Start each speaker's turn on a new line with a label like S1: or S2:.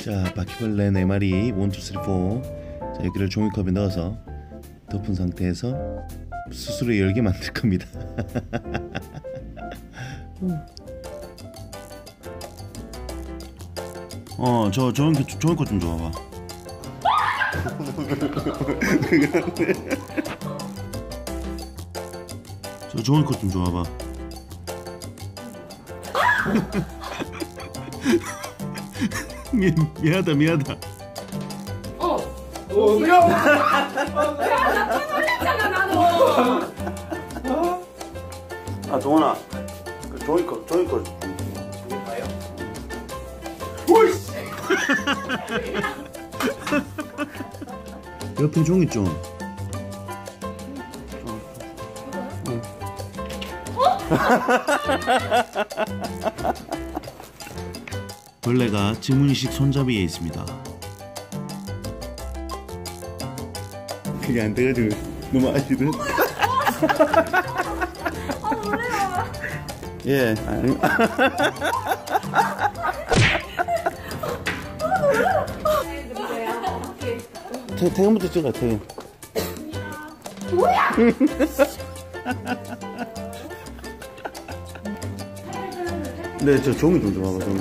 S1: 자, 바퀴벌레 4마리 1, 2, 3, 4. 자, 여기를 종이컵에 넣어서 덮은 상태에서 스스로 열게 만들 겁니다. 저 종이컵 좀 줘봐. 저 종이컵 좀 줘봐. 미안하다.
S2: 미안하다. 나타났잖아 나도.
S1: 아, 동원아, 그 종이컵 좀 봐요. 오이씨. 옆에 종이 좀. 벌레가 지문이식 손잡이에 있습니다. 그게 안 돼가지고 너무 아쉬운.
S2: 놀래라.
S1: 예. 태경부터 찍어, 태경.
S2: 뭐야?
S1: 네, 저 종이 좀 줘봐봐, 종이.